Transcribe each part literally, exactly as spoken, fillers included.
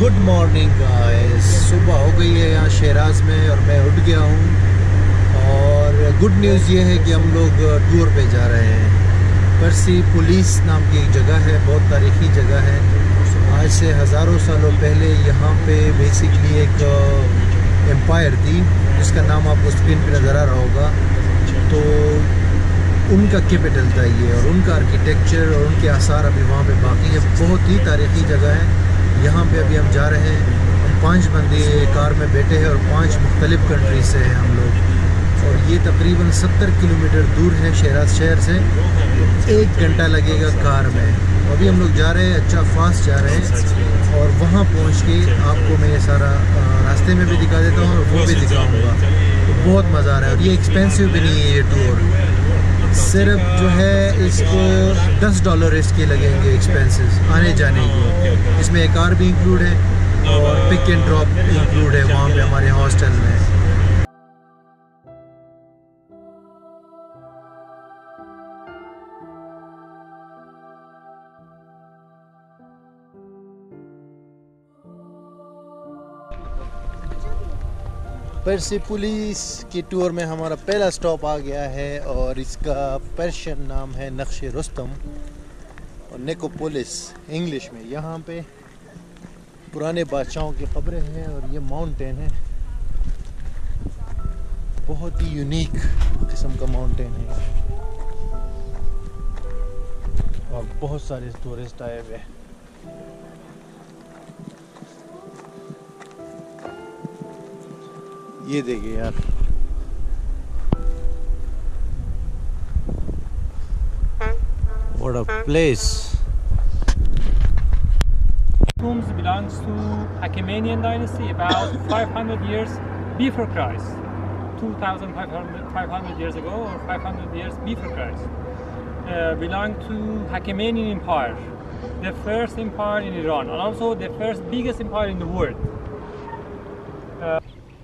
Good morning guys, सुबह हो गई है यहाँ शिराज में और मैं उठ गया हूँ। और गुड न्यूज़ ये है कि हम लोग टूर पे जा रहे हैं। परसेपोलिस नाम की एक जगह है, बहुत तारीखी जगह है। आज से हज़ारों सालों पहले यहाँ पे बेसिकली एक एम्पायर थी जिसका नाम आपको स्क्रीन पे नज़र आ रहा होगा। तो उनका कैपिटल था ये, और उनका आर्किटेक्चर और उनके आसार अभी वहाँ पे बाकी है। बहुत ही तारीखी जगह है। यहाँ पे अभी हम जा रहे हैं। हम पांच बंदे कार में बैठे हैं और पांच मुख्तलिफ कंट्री से हैं हम लोग। और ये तकरीबन सत्तर किलोमीटर दूर है शिराज शहर से। तो एक घंटा लगेगा कार में। तो अभी हम लोग जा रहे हैं, अच्छा फास्ट जा रहे हैं। और वहाँ पहुँच के आपको मैं ये सारा रास्ते में भी दिखा देता हूँ और वो भी दिखाऊँगा। तो बहुत मज़ा आ रहा है। और ये एक्सपेंसिव भी नहीं है ये टूर। सिर्फ जो है इसको दस डॉलर इसके लगेंगे एक्सपेंसेस आने जाने के। इसमें एक कार भी इंक्लूड है और पिक एंड ड्रॉप इंक्लूड है वहाँ पे हमारे हॉस्टल में। परसेपोलिस की टूर में हमारा पहला स्टॉप आ गया है और इसका पर्शियन नाम है नक्शे रुस्तम और नेकोपोलिस इंग्लिश में। यहाँ पे पुराने बादशाहों की कब्रें हैं और ये माउंटेन है, बहुत ही यूनिक किस्म का माउंटेन है और बहुत सारे टूरिस्ट आए हुए हैं। ये देखिए यार, what a place. Tombs belongs to Achaemenid dynasty about five hundred years before Christ, two thousand five hundred years ago or five hundred years before Christ. Uh, belong to Achaemenid Empire, the first empire in Iran and also the first biggest empire in the world. Uh,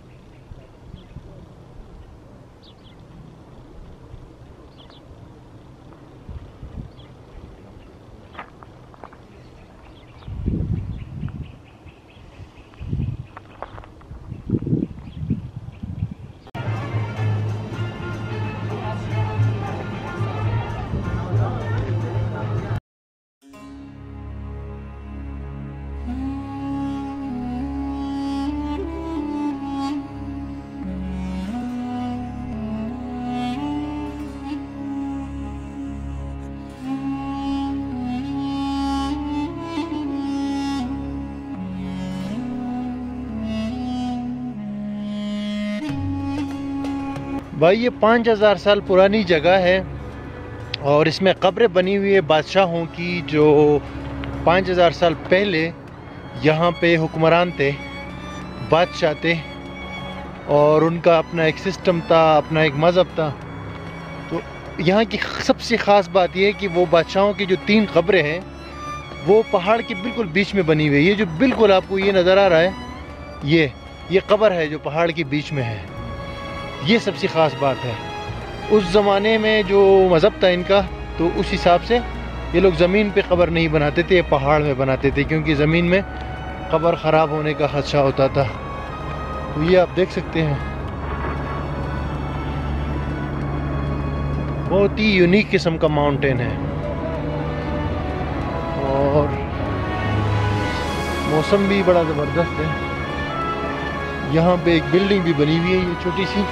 भाई ये पाँच हज़ार साल पुरानी जगह है और इसमें कब्रें बनी हुई है बादशाहों की, जो पाँच हज़ार साल पहले यहाँ पे हुक्मरान थे, बादशाह थे और उनका अपना एक सिस्टम था, अपना एक मज़हब था। तो यहाँ की सबसे ख़ास बात यह है कि वो बादशाहों की जो तीन कब्रें हैं वो पहाड़ के बिल्कुल बीच में बनी हुई है। ये जो बिल्कुल आपको ये नज़र आ रहा है, ये ये कब्र है जो पहाड़ के बीच में है। ये सबसे ख़ास बात है। उस ज़माने में जो मज़हब था इनका, तो उस हिसाब से ये लोग ज़मीन पे कब्र नहीं बनाते थे, पहाड़ में बनाते थे, क्योंकि ज़मीन में कब्र ख़राब होने का ख़दशा होता था। तो ये आप देख सकते हैं, बहुत ही यूनिक किस्म का माउंटेन है और मौसम भी बड़ा ज़बरदस्त है। यहाँ पे एक बिल्डिंग भी बनी हुई है, ये छोटी सी।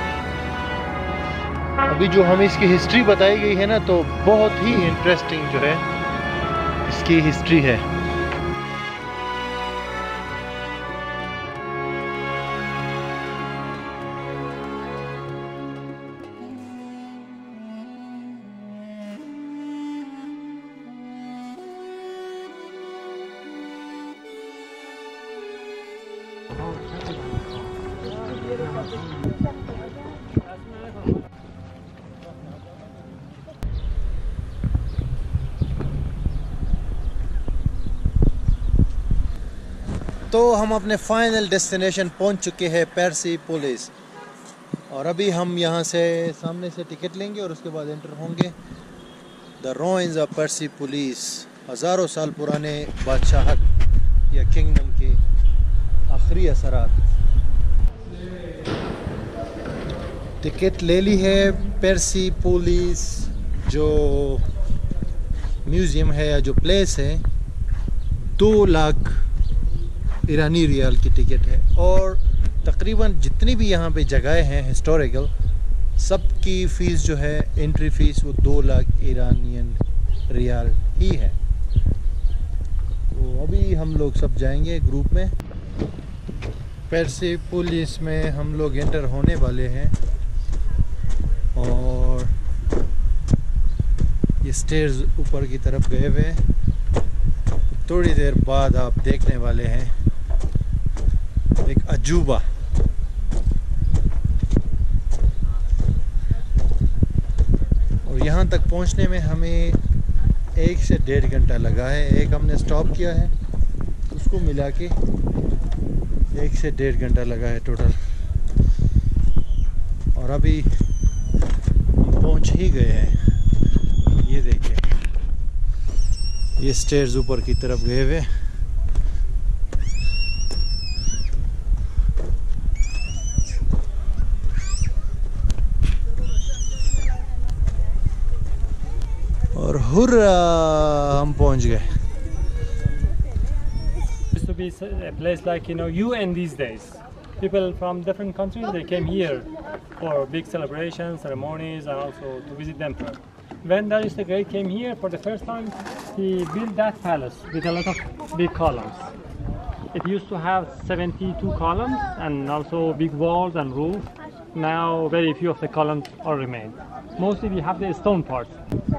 अभी जो हमें इसकी हिस्ट्री बताई गई है ना, तो बहुत ही इंटरेस्टिंग जो है इसकी हिस्ट्री है। तो हम अपने फाइनल डेस्टिनेशन पहुंच चुके हैं, परसेपोलिस। और अभी हम यहाँ से सामने से टिकट लेंगे और उसके बाद एंटर होंगे द रुइंस ऑफ परसेपोलिस, हज़ारों साल पुराने बादशाहत या किंगडम के आखिरी असरात। टिकट ले ली है। पेर्सिपोलिस जो म्यूज़ियम है या जो प्लेस है, दो लाख ईरानी रियाल की टिकट है। और तकरीबन जितनी भी यहाँ पे जगहें हैं हिस्टोरिकल, सब की फ़ीस जो है, एंट्री फ़ीस, वो दो लाख ईरानियन रियाल ही है। तो अभी हम लोग सब जाएंगे ग्रुप में। पेर्सिपोलिस में हम लोग एंटर होने वाले हैं और ये स्टेयर्स ऊपर की तरफ गए हुए हैं। थोड़ी देर बाद आप देखने वाले हैं एक अजूबा। और यहाँ तक पहुँचने में हमें एक से डेढ़ घंटा लगा है। एक हमने स्टॉप किया है, उसको मिला के एक से डेढ़ घंटा लगा है टोटल। और अभी हम पहुँच ही गए हैं। ये देखिए, ये स्टेयर्स ऊपर की तरफ गए हुए। और हुर्रा, हम पहुंच गए। Used to be a place like, you know, U N these days. People from different countries, they came here for big celebrations, ceremonies, and also to visit the emperor. When Darius the Great came here for the first time, he built that palace with a lot of big columns. It used to have seventy-two columns and also big walls and roof. Now very few of the columns are remained. Mostly we have the stone parts.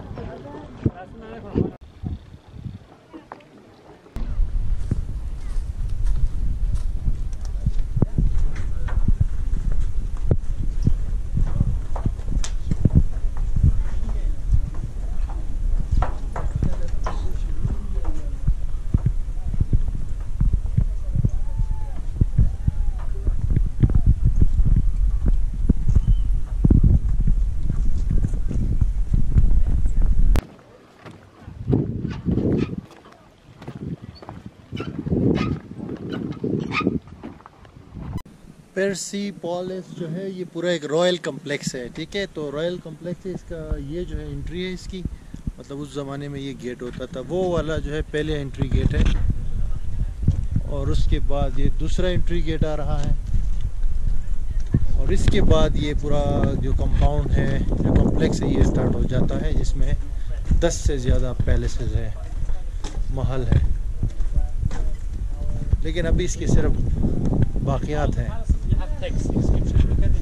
पेर्सिपोलिस जो है, ये पूरा एक royal complex है, ठीक है। तो royal complex है, इसका ये जो है एंट्री है इसकी, मतलब उस ज़माने में ये गेट होता था, वो वाला जो है पहले एंट्री गेट है। और उसके बाद ये दूसरा एंट्री गेट आ रहा है। और इसके बाद ये पूरा जो कंपाउंड है, जो कम्प्लेक्स है, ये स्टार्ट हो जाता है, जिसमें दस से ज़्यादा पैलेसेस है, महल है। लेकिन अभी इसके सिर्फ बाकियात हैं। Text inscription. Look at it.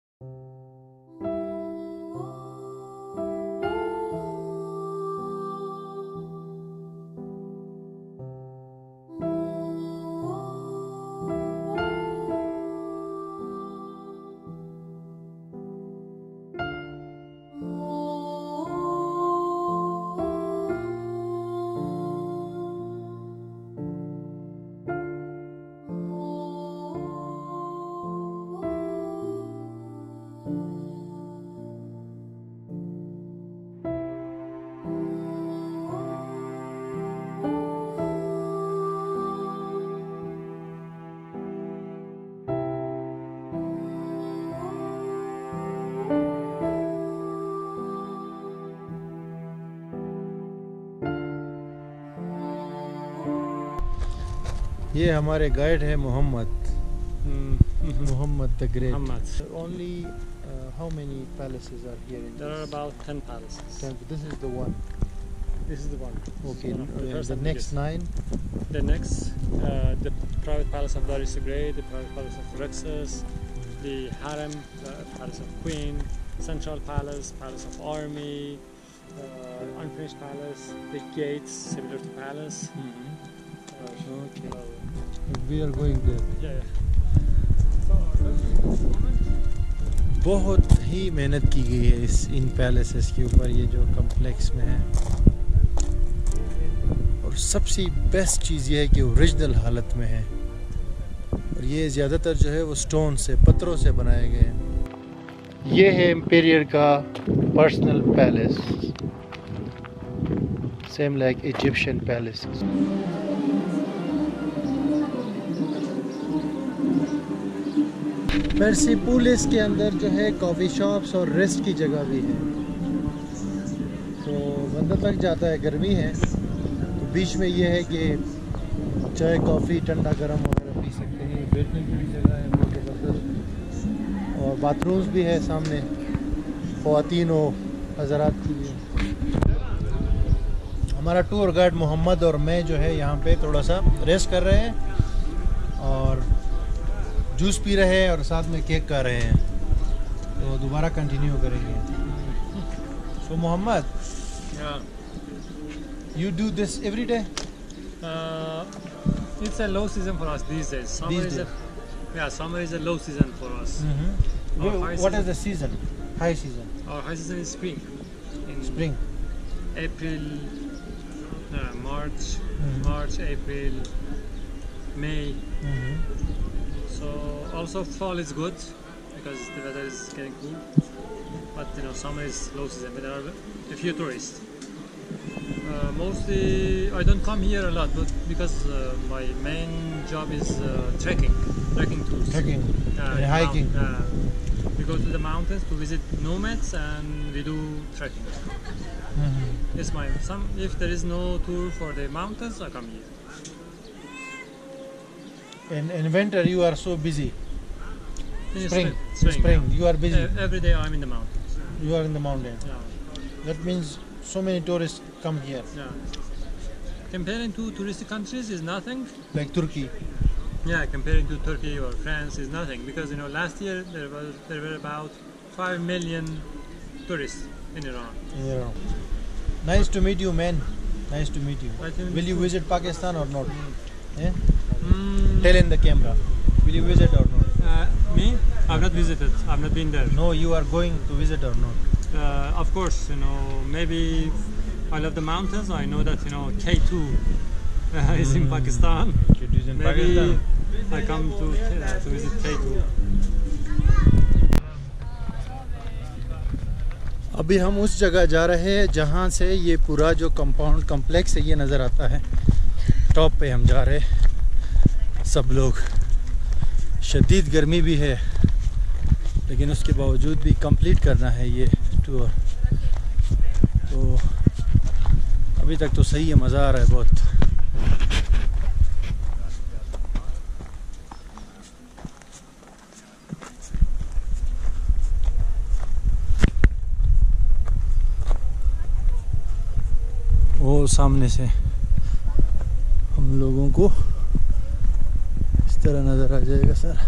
ये हमारे गाइड है Mohammad, Mohammad the great. Only uh, how many palaces are here in There this? are about ten palaces. ten. This is the one. This is the one. Okay. One of the Uh, first the and next biggest. nine. The next, uh, the private palace of Darius the Great, the private palace of Rexus, the harem, the palace of Queen, central palace, palace of army, uh, unfinished palace, the gates similar to palace. Mm-hmm. Uh, Okay. uh, We are going there. yeah, yeah. So, बहुत ही मेहनत की गई है इस इन palaces के ऊपर, ये जो कम्प्लेक्स में है। और सबसे बेस्ट चीज़ ये है कि ओरिजिनल हालत में है। और ये ज़्यादातर जो है वो स्टोन से, पत्थरों से बनाए गए हैं। ये है एम्पेरियर का personal palace, same like Egyptian palaces. Persepolis के अंदर जो है कॉफ़ी शॉप्स और रेस्ट की जगह भी है, तो बंदा थक जाता है, गर्मी है, तो बीच में ये है कि चाय कॉफ़ी ठंडा गरम वगैरह पी सकते हैं। बैठने की भी जगह है बहुत ज़बरदस्त, और बाथरूम्स भी है सामने ख़वातीन और हज़रात के लिए। हमारा टूर गाइड मोहम्मद और मैं जो है यहाँ पे थोड़ा सा रेस्ट कर रहे हैं और जूस पी रहे हैं और साथ में केक खा रहे हैं, तो दोबारा कंटिन्यू करेंगे। So Mohammad, you do this every day? It's a low season for us these days. Summer These is days. A, yeah, summer is a low season for us. Mm-hmm. Our high What season, is the season? High season? Our high season is spring. In Spring? April, uh, March, Mm-hmm. March, April, May. Mm-hmm. So also fall is good because the weather is getting cool. But you know, summer is low season. But there are a few tourists. Uh, mostly, I don't come here a lot, but because uh, my main job is uh, trekking, trekking tours. Trekking? Uh, And in hiking? mount- uh, we go to the mountains to visit nomads, and we do trekking. Mm-hmm. It's my some. If there is no tour for the mountains, I come here. In, in winter you are so busy. In Spring, spring, spring, yeah. you are busy. Uh, every day I'm in the mountains. You are in the mountain. Yeah, That means so many tourists come here, yeah. Comparing to touristic countries is nothing. like Turkey. Yeah, comparing to Turkey or France is nothing because you know last year there was there were about five million tourists in Iran. Yeah. Nice to meet you, man. Nice to meet you. I think Will you visit Pakistan or not? Yeah? Mm, Tell in the camera. Will you visit or not? uh, me? I've not visited. I've not been there. No, you are going to visit or not? Uh, of course, you know maybe I love the mountains. I know that you know K two uh, is in Pakistan. It is in Maybe Pakistan. I come to uh, to visit K two. अभी हम उस जगह जा रहे हैं जहाँ से ये पूरा जो कंपाउंड कम्प्लेक्स है ये नज़र आता है। टॉप पे हम जा रहे हैं सब लोग। शदीद गर्मी भी है लेकिन उसके बावजूद भी कंप्लीट करना है ये टूर, तो अभी तक तो सही है, मज़ा आ रहा है बहुत। वो सामने से हम लोगों को इस तरह नज़र आ जाएगा सर।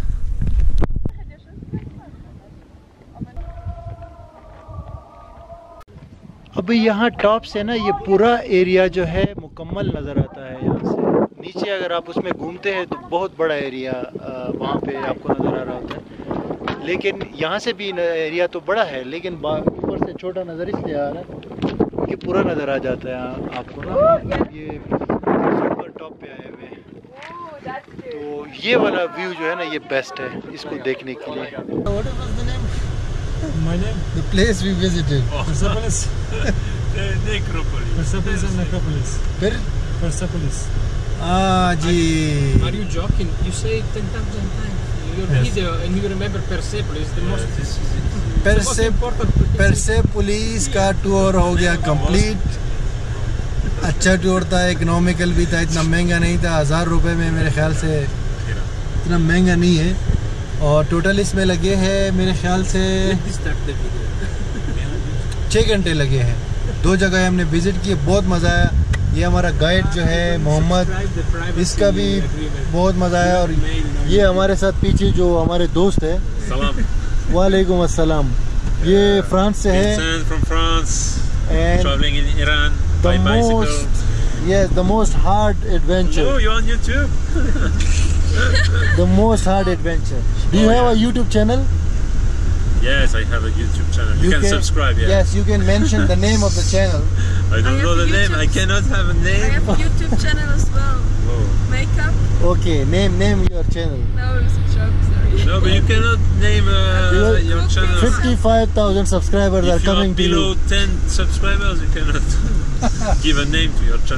अभी यहाँ टॉप से ना ये पूरा एरिया जो है मुकम्मल नज़र आता है। यहाँ से नीचे अगर आप उसमें घूमते हैं तो बहुत बड़ा एरिया वहाँ पे आपको नज़र आ रहा होता है, लेकिन यहाँ से भी एरिया तो बड़ा है लेकिन ऊपर से छोटा नज़र इसलिए आ रहा है कि पूरा नज़र आ जाता है आपको ना। ये सुपर टॉप पे आए हुए हैं तो ये वाला व्यू जो है ना ये बेस्ट है इसको देखने के लिए। My name? The place we visited. Persepolis. Necropolis. Persepolis and Necropolis. Per Persepolis. Ah, जी. Are you joking? You say it ten thousand times. Your Yes. video and you remember Persepolis, the most, This is the most important place. Persepolis का tour हो गया complete. अच्छा tour था, economical भी था, इतना महंगा नहीं था, हज़ार रुपए में मेरे ख्याल से इतना महंगा नहीं है। और टोटल इसमें लगे हैं मेरे ख्याल से Let me start the video. छः घंटे लगे हैं। दो जगह हमने विज़िट किए, बहुत मज़ा आया। ये हमारा गाइड जो है मोहम्मद, Subscribe the privacy इसका भी agreement. बहुत मज़ा आया। और ये हमारे साथ पीछे जो हमारे दोस्त है, Salam. वालेकुम अस्सलाम, ये फ्रांस से है। Vincent from France, And traveling in Iran by the bicycle. most, yes, the most hard adventure. Oh, you're on YouTube? The most hard adventure. Do you Oh, have a yeah. YouTube channel? Yes, I have a YouTube channel. You, can, subscribe, yeah. Yes, you can mention the name of the channel. I don't I know have the name. I YouTube. cannot have a I name. have a YouTube channel as well. Whoa. Makeup. Okay, name name your channel. No, it was a joke. Sorry. No, but you cannot name uh, You- your channel. fifty-five thousand subscribers are If you are coming to below you. ten subscribers, you cannot give a name to your channel.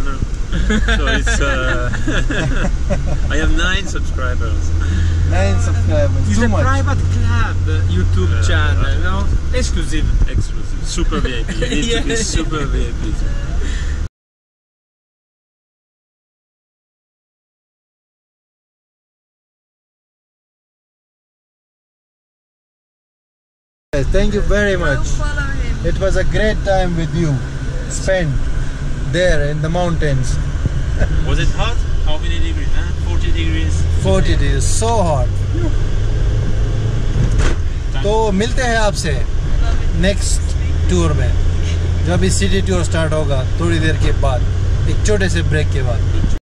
So it's. Uh, I have nine subscribers. Nine subscribers. It's Too a much. private club YouTube Uh, channel, no? Exclusive. Exclusive, super V I P. You need to be Yeah. super V I P. Yes, thank you very Go much. follow him. It was a great time with you, spent there in the mountains. Was it hot? How many degrees? Huh? forty degrees. forty days, so hot. तो मिलते हैं आपसे next tour में, जब इस city tour start होगा थोड़ी देर के बाद, एक छोटे से ब्रेक के बाद।